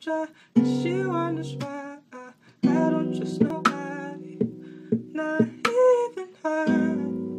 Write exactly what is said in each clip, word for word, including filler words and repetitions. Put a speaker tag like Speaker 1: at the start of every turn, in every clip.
Speaker 1: try, and she wonders why I, I don't trust nobody, not even her.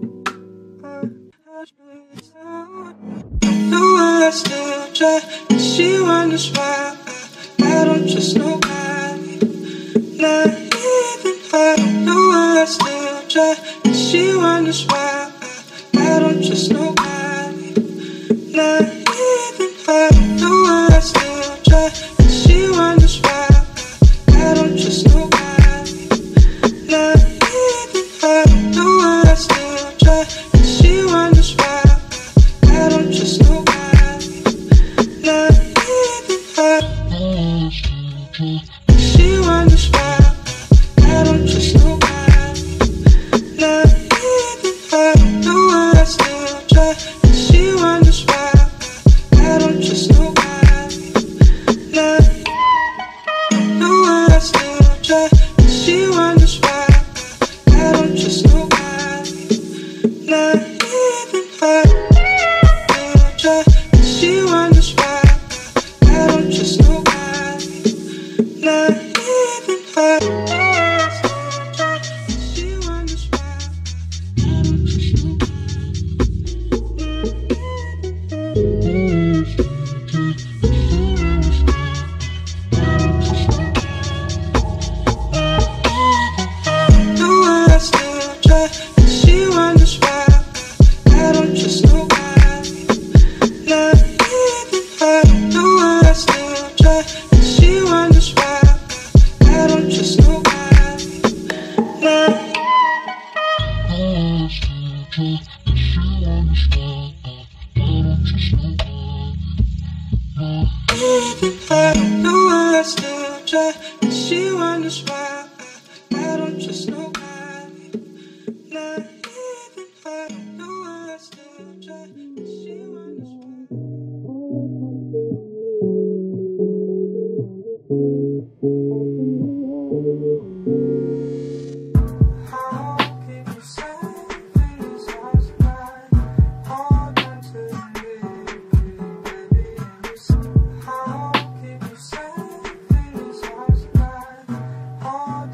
Speaker 1: No, I still try, and she wonders why I, I don't trust nobody, not even her. No, I still try, and she wonders why I, I don't trust nobody, not even her. No, I still try, and she wonders why I, I don't trust nobody, not even her. No, I still try, and she wonders why I don't trust nobody, not even her. She wonders why I don't trust nobody, not even her. No, I still try, and she wonders why I don't trust nobody, not. No, I still try, and she wonders why I don't trust nobody, not even her. Still try, and she wonders why I don't trust nobody, not even her. Still try, and she wonders why I don't trust No, I still try, and she wonders why I don't trust nobody, not even her. No, I still try, and she wonders why I don't trust nobody, not. Even her. No, I still try, and she wonders why I, I don't trust nobody, not even her. No, I still try, and she wonders why. How can you say things as bad? All down to me, baby, listen. How can you say things as bad? All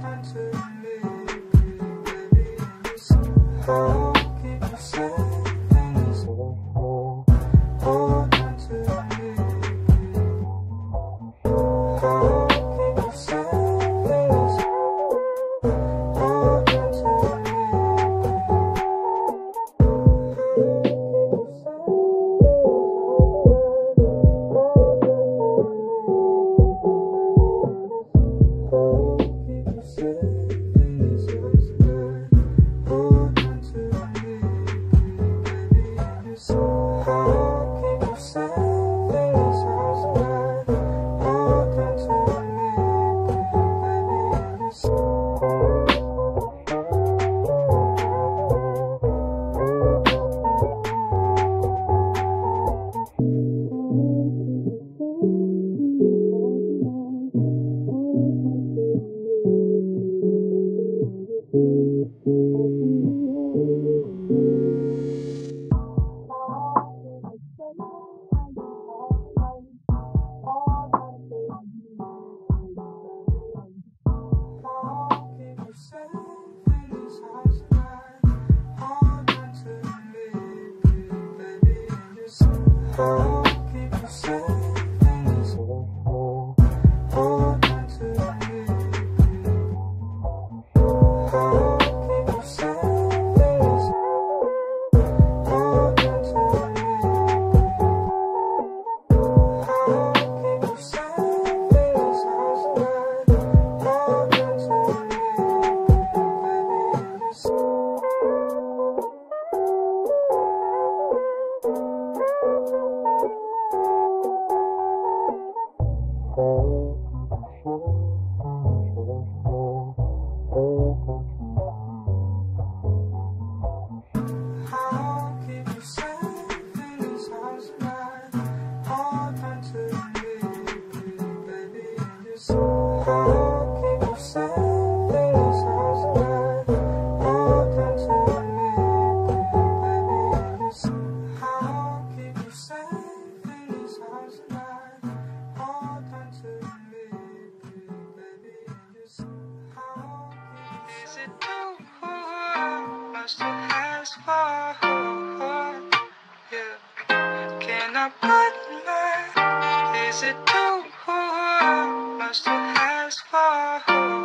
Speaker 1: I put my, is it too much to ask for?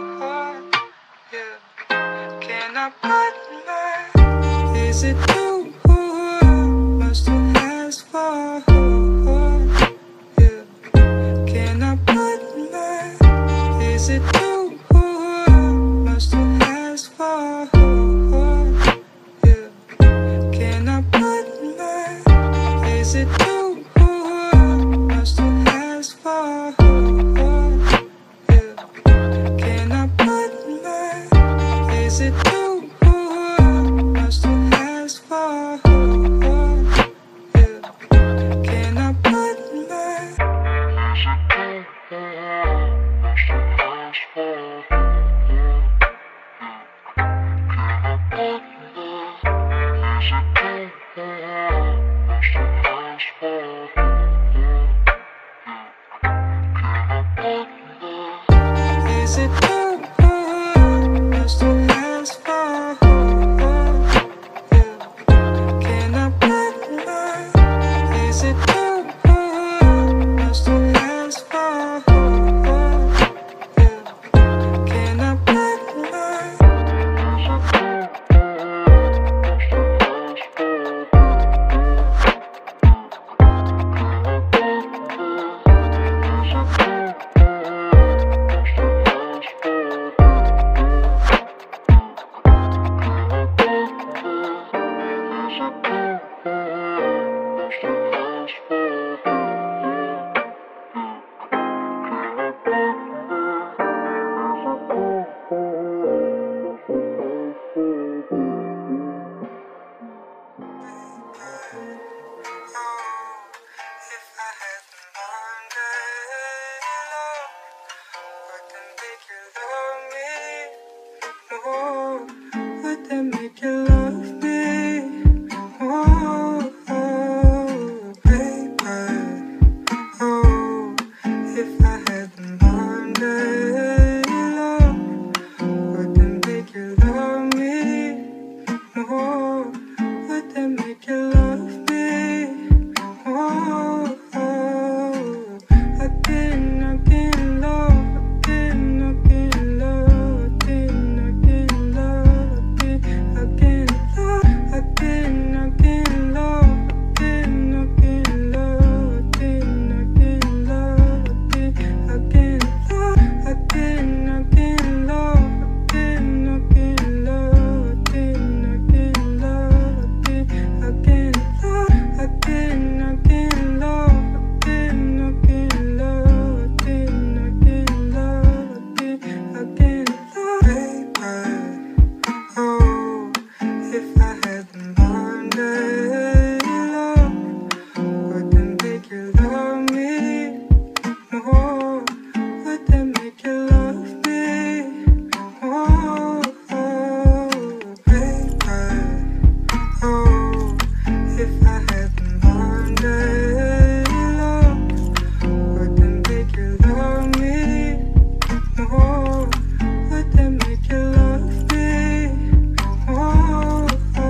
Speaker 1: Yeah. Can I put my, is it too much to ask for? Yeah. Can I put my, is it too much to ask for? Yeah. Can I put my, is it too much to ask for? Yeah. Can I put my, is it too much to ask for? Yeah. Can I put is it too much to ask for? Yeah. Can I put my, is it too much to ask for? Yeah. Can I put would that make you love me more? Oh, baby. Oh, if I had the Monday love, would that make you love me more? Would that make you love me more? Oh, again, again, love, again, again, love, again, again, love, again, again, love, again, again, love, again, again, love, again, again, love, again, again, love, again, again, love, again, again, love, again, again, love, again, again, love, again, again, love, again, again, love, again, again, love, again, again, love, baby. Oh, if I had the Monday love, would that make you love me more? Would that make you love me more? Oh, baby. Oh, if I had the Monday love, would that make you love me more? Would that make you love me more?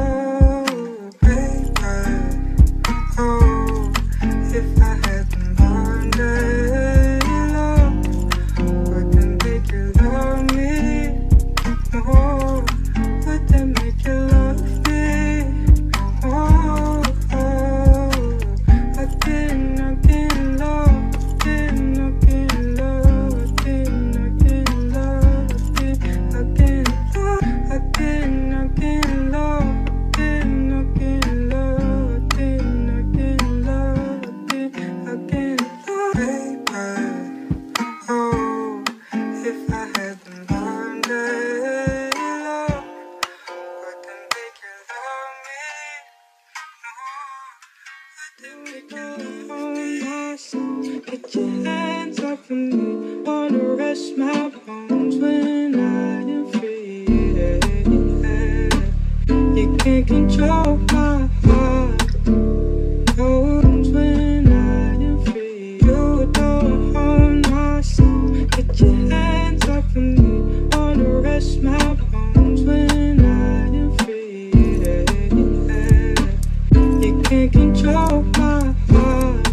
Speaker 1: Oh, baby. Oh, if I had the Monday love, would that make you love me more? Would that make you love me more? Oh, again, again, love, again, again, love, again, again, love, again, again, love, again, again, love, again, again, love, again, again, love, again, again, love, baby. Oh, if I had the Monday love, would that make you love me more? Would that make you love me awesome? Get your hands off of me, wanna rest my bones when I am free. You can't control my heart, bones when I am free. You don't own my soul. Get your hands off of me, wanna rest my bones when I am free. You can't control my heart.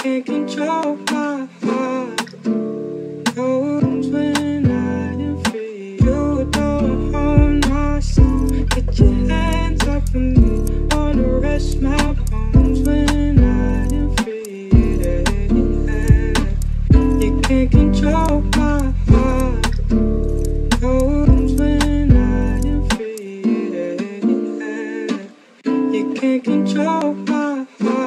Speaker 1: can't control my heart. Comes when I am free. You don't hold my soul. Get your hands off of me. Wanna rest my bones when I am free. Yeah, yeah. You can't control my heart. Comes when I am free. Yeah, yeah. You can't control my heart.